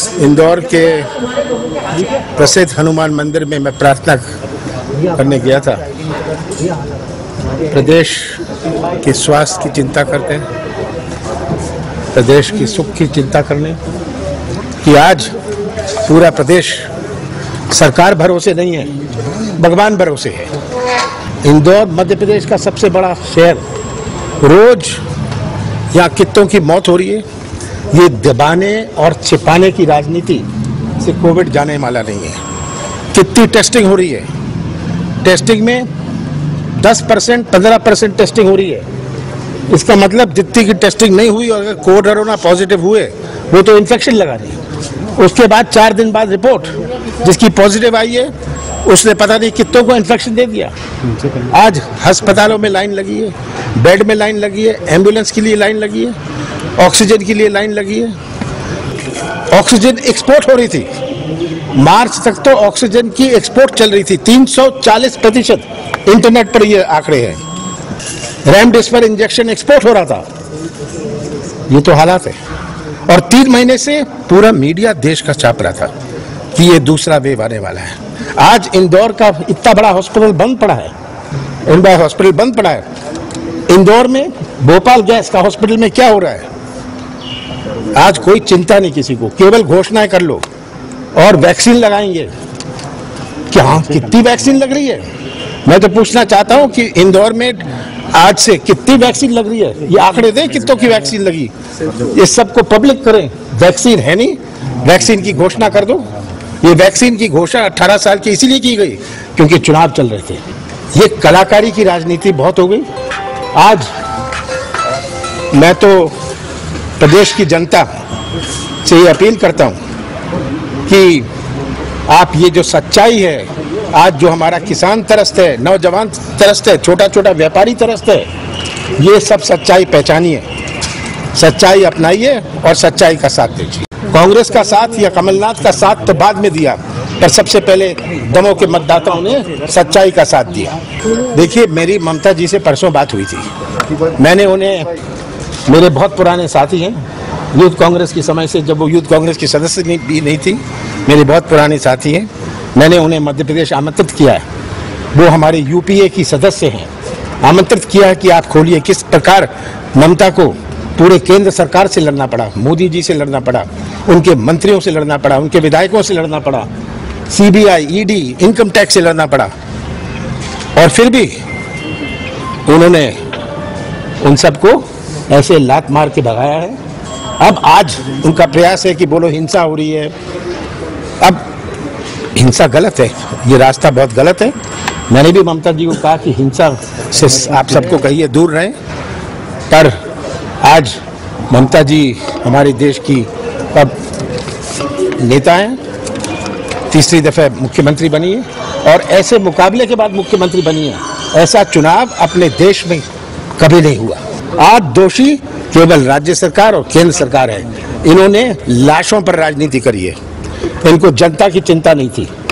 इंदौर के प्रसिद्ध हनुमान मंदिर में मैं प्रार्थना करने गया था। प्रदेश के स्वास्थ्य की चिंता करते हैं, प्रदेश की सुख की चिंता करने कि आज पूरा प्रदेश सरकार भरोसे नहीं है, भगवान भरोसे है। इंदौर मध्य प्रदेश का सबसे बड़ा शहर, रोज यहाँ कितनों की मौत हो रही है। ये दबाने और छिपाने की राजनीति से कोविड जाने वाला नहीं है। कितनी टेस्टिंग हो रही है, टेस्टिंग में 10% 15% टेस्टिंग हो रही है। इसका मतलब जितनी की टेस्टिंग नहीं हुई और अगर कोरोना पॉजिटिव हुए वो तो इन्फेक्शन लगा रही है। उसके बाद 4 दिन बाद रिपोर्ट जिसकी पॉजिटिव आई है उसने पता नहीं कितनों को इन्फेक्शन दे दिया। आज अस्पतालों में लाइन लगी है, बेड में लाइन लगी है, एम्बुलेंस के लिए लाइन लगी है, ऑक्सीजन के लिए लाइन लगी है। ऑक्सीजन एक्सपोर्ट हो रही थी, मार्च तक तो ऑक्सीजन की एक्सपोर्ट चल रही थी 340%। इंटरनेट पर ये आंकड़े हैं। रेमडेसिविर इंजेक्शन एक्सपोर्ट हो रहा था। ये तो हालात है। और 3 महीने से पूरा मीडिया देश का छाप रहा था कि ये दूसरा वेव आने वाला है। आज इंदौर का इतना बड़ा हॉस्पिटल बंद पड़ा है, इंदौर हॉस्पिटल बंद पड़ा है। इंदौर में भोपाल गैस का हॉस्पिटल में क्या हो रहा है? आज कोई चिंता नहीं किसी को, केवल घोषणाएं कर लो और वैक्सीन लगाएंगे। क्या कितनी वैक्सीन लग रही है? मैं तो पूछना चाहता हूं कि इंदौर में आज से कितनी वैक्सीन लग रही है, ये आंकड़े दें कितनों की वैक्सीन लगी। ये सबको पब्लिक करें। वैक्सीन है नहीं, वैक्सीन की घोषणा कर दो। ये वैक्सीन की घोषणा 18 साल की इसीलिए की गई क्योंकि चुनाव चल रहे थे। ये कलाकारी की राजनीति बहुत हो गई। आज मैं तो प्रदेश की जनता से ये अपील करता हूं कि आप ये जो सच्चाई है, आज जो हमारा किसान तरसत है, नौजवान तरसत है, छोटा छोटा व्यापारी तरसत है, ये सब सच्चाई पहचानिए, सच्चाई अपनाइए और सच्चाई का साथ दीजिए। कांग्रेस का साथ या कमलनाथ का साथ तो बाद में दिया, पर सबसे पहले दमों के मतदाताओं ने सच्चाई का साथ दिया। देखिए, मेरी ममता जी से परसों बात हुई थी। मैंने उन्हें, मेरे बहुत पुराने साथी हैं यूथ कांग्रेस के समय से, जब वो यूथ कांग्रेस की सदस्य भी नहीं थी, मेरे बहुत पुराने साथी हैं। मैंने उन्हें मध्य प्रदेश आमंत्रित किया है। वो हमारे यूपीए की सदस्य हैं। आमंत्रित किया है कि आप खोलिए। किस प्रकार ममता को पूरे केंद्र सरकार से लड़ना पड़ा, मोदी जी से लड़ना पड़ा, उनके मंत्रियों से लड़ना पड़ा, उनके विधायकों से लड़ना पड़ा, सीबीआई, ईडी, इनकम टैक्स से लड़ना पड़ा, और फिर भी उन्होंने उन सबको ऐसे लात मार के भगाया है। अब आज उनका प्रयास है कि बोलो हिंसा हो रही है। अब हिंसा गलत है, ये रास्ता बहुत गलत है। मैंने भी ममता जी को कहा कि हिंसा से आप सबको कहिए दूर रहें, पर आज ममता जी हमारे देश की अब नेता हैं, तीसरी दफे मुख्यमंत्री बनी है और ऐसे मुकाबले के बाद मुख्यमंत्री बनी है। ऐसा चुनाव अपने देश में कभी नहीं हुआ। आज दोषी केवल राज्य सरकार और केंद्र सरकार है। इन्होंने लाशों पर राजनीति करी है, इनको जनता की चिंता नहीं थी।